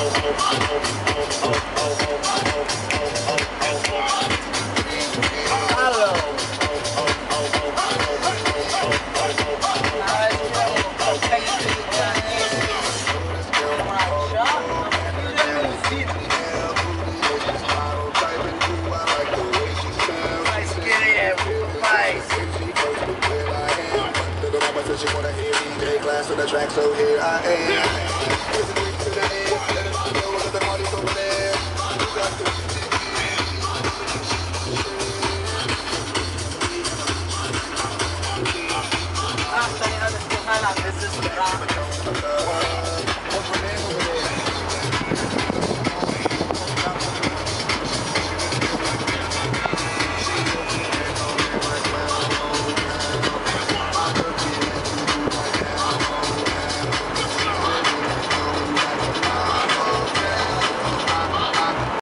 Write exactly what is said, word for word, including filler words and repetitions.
She wanna hear me, J class on the track, so here I am.